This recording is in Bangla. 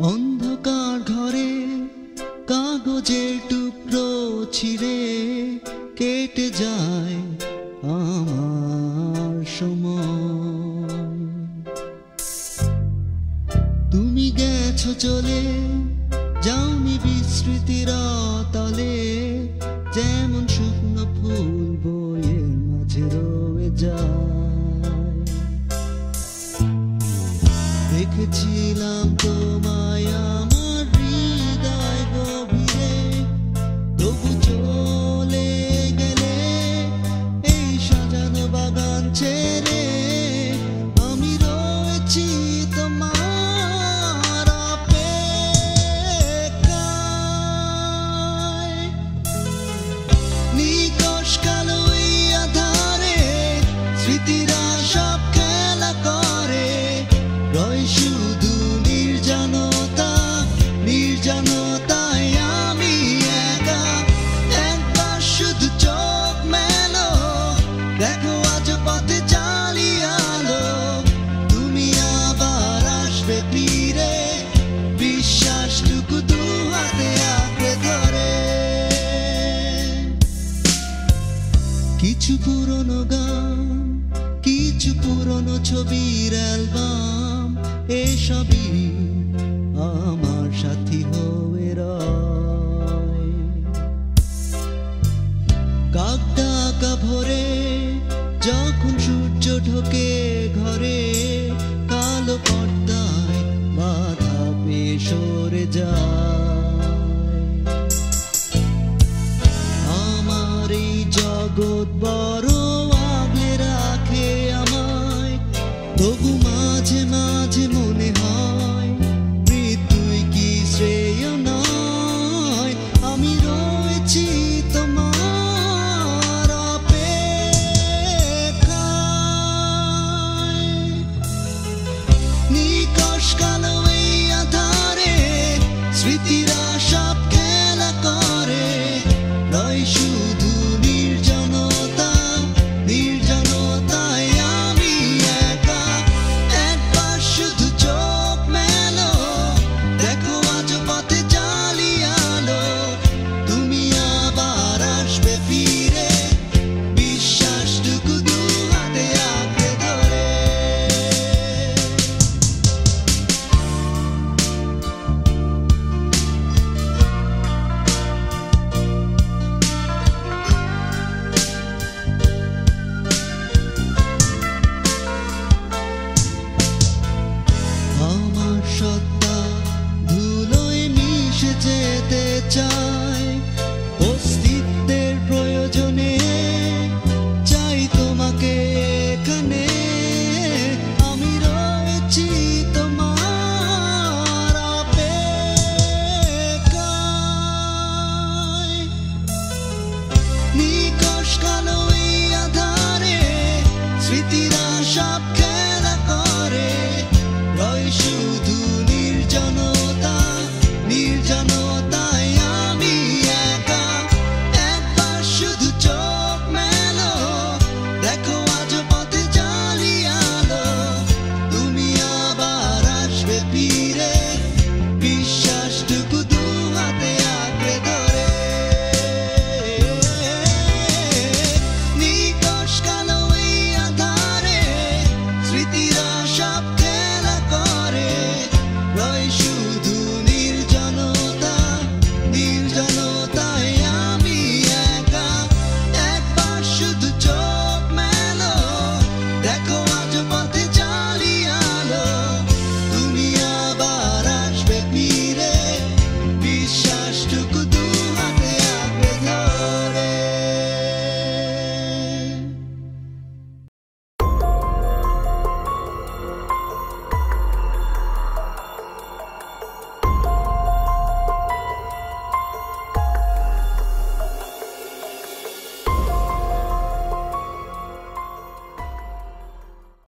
অন্ধকার ঘরে কাগজের টুকরো ছিঁড়ে কেটে যায় আমার সময়। তুমি গেছো চলে, যাওনি বিস্মৃতির তলে, যেমন শুকনো ফুল বইয়ের মাঝে রয়ে যায়। দেখেছিলাম তোমায় আমার হৃদয় গভীরে, তবু চলে গেলে এই সাজানো বাগান ছেড়ে। আমি রয়েছি তোমার অপেক্ষায়, নিকশ কালো এই আধারে স্মৃতিরা সব খেলা করে। রয় শুধু নির্জনতা, নির্জনতায় আমি একা। একবার শুধু চোখ মেলো, দেখো আজ পথে চালিয়ে আলো। তুমি আবার আসবে ফিরে, বিশ্বাসটুকু দু হাতে আঁকড়ে ধরে। কিছু পুরনো গান, কিছু পুরনো ছবির অ্যালবাম, এসবই আমার সাথী হয়ে রয়। কাক ডাকা ভোরে যখন সূর্য ঢোকে ঘরে, কালো পর্দায় মাথা পেয়ে সরে যায়। আমার এই জগৎ বড়